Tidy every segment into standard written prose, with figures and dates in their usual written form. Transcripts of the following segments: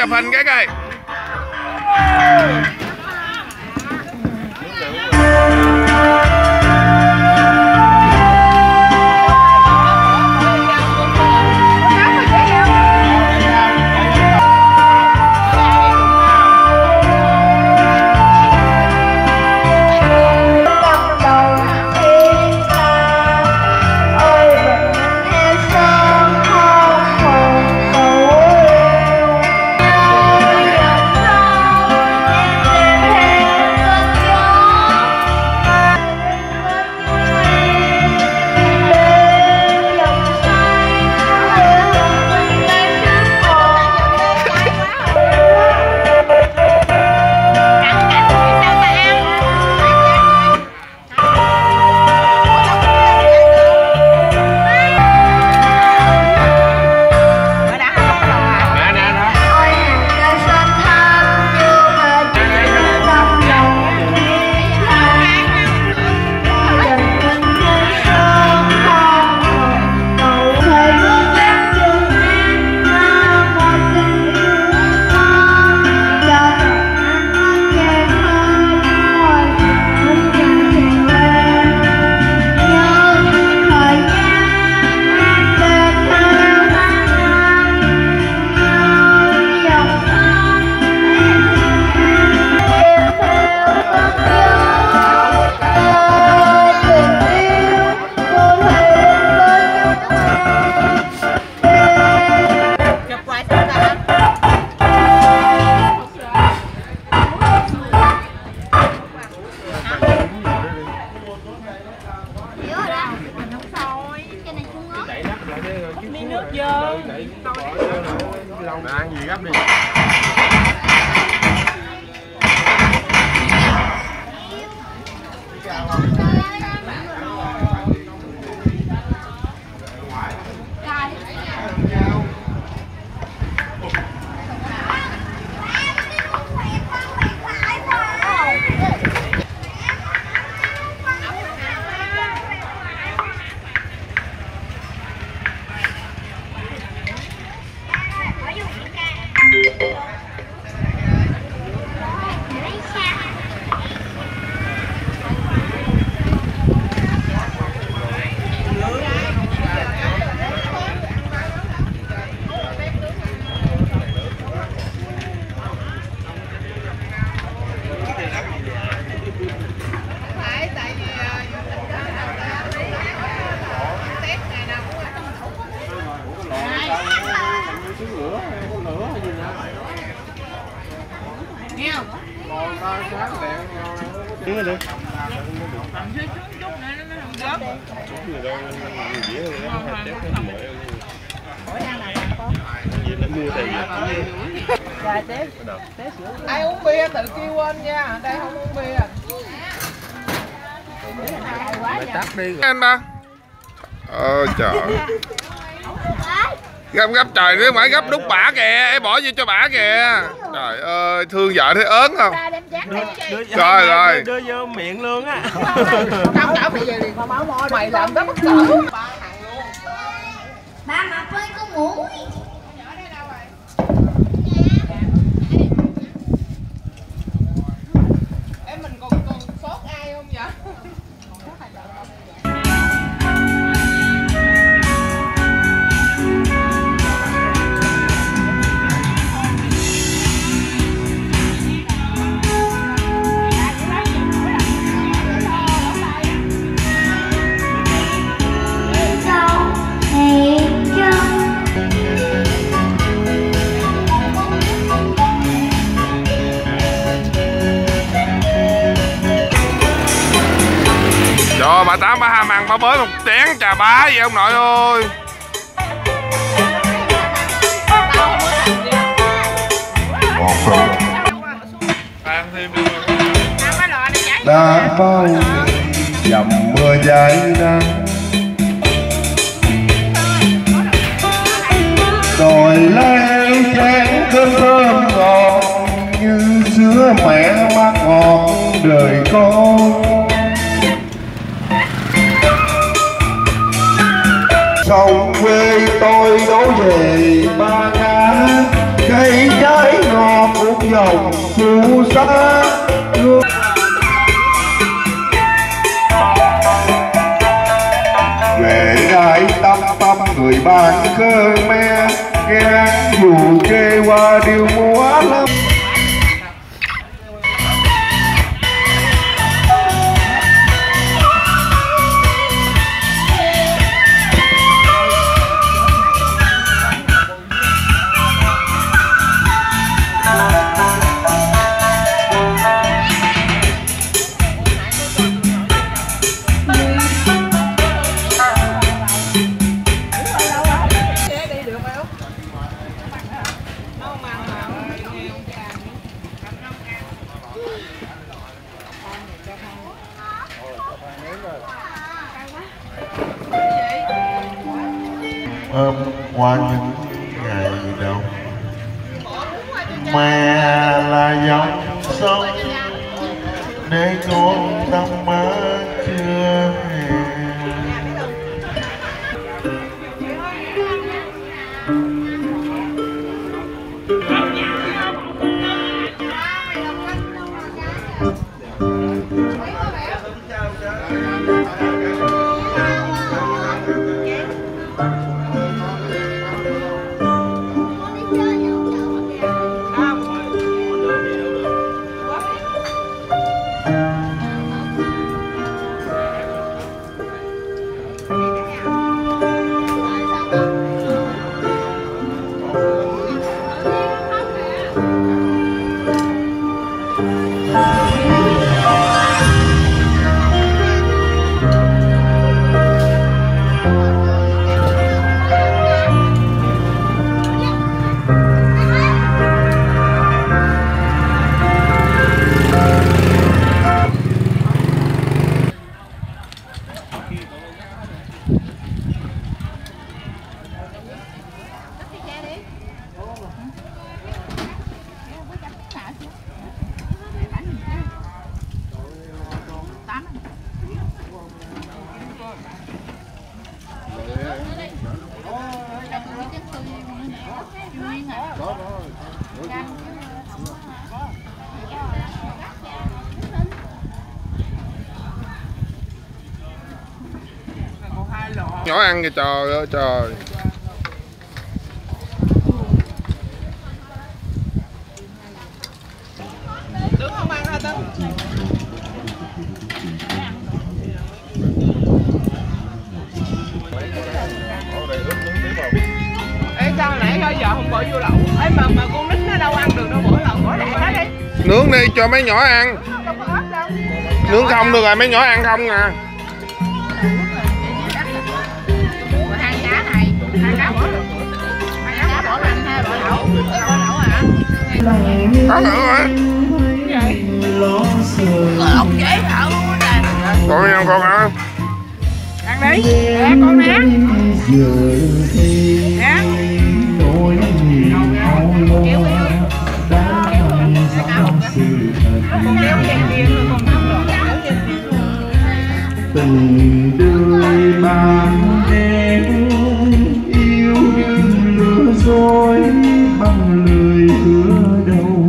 chụp hình cái coi. Ăn gì gấp đi. Ai uống bia tự kêu anh nha, đây không uống bia. Tắt đi anh ba. Trời. Gấp trời nếu phải gấp đút bả kìa, em bỏ vô cho bả kìa. Trời ơi, thương vợ thấy ớn không? Rồi rồi. Đưa vô miệng luôn á. Không đảo mày về liền mà máu môi. Mày làm đó bất cỡ. Ba mà ơi có ngủ. Em mình còn sốt ai không vậy? Trời, bà Tám bà ham ăn bà bới một chén trà bá vậy ông nội ơi. Đã bao dầm mưa dài nắng đòi lấy chén cơm thơm ngọt như sữa mẹ mát ngọt đời con. Sông quê tôi đổ về Ba Ngã cây trái ngọt cuộn dòng phù sa. Về đại tâm tâm người bạn Khmer nghe dù kê qua điệu múa lắm. Qua những ngày đầu mẹ là dòng sông để con tâm mơ chưa nhỏ ăn kìa, trời ơi trời. Tướng không ăn hả Tướng? Ê sao nãy giờ không bỏ vô lẩu? Ê mà con nít nó đâu ăn được đâu, bỏ lẩu bỏ lại đó đi. Nướng đi cho mấy nhỏ ăn. Không có hết đâu. Nướng không được rồi, mấy nhỏ ăn không à. Hai cá này, hai cá bỏ lẩu. Hai cá bỏ lạnh hay bỏ lẩu? Bỏ lẩu hả? Có thử hả? Lẩu chế lẩu nè. Con ăn con hả? Ăn đi. Nè con nè. Nè. Con kéo dây kia rồi con không được. Từng đôi bàn đêm yêu như lửa dối bằng lời hứa đầu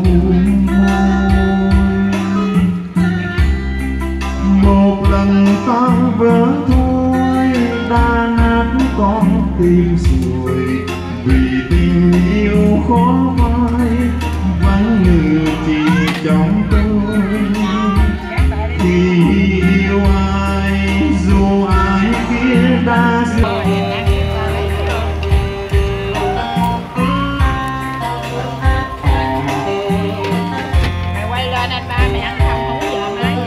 một lần tan vỡ thôi đã nát con tim rồi vì tình yêu khó phai vắng như chỉ trong tôi thì yêu ai dù ai kia đã rời. Mày quay lên anh ba mày ăn không giờ mai.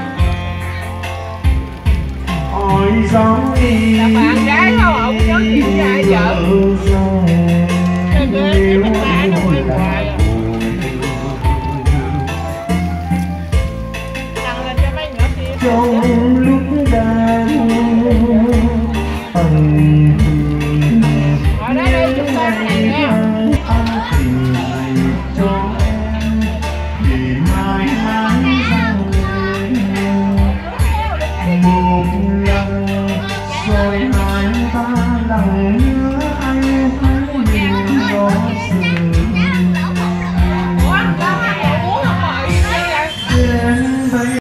Ôi gió đi bạn gái không ổng nhớ chuyện ai vợ. Nếu ngồi lại trong lúc đang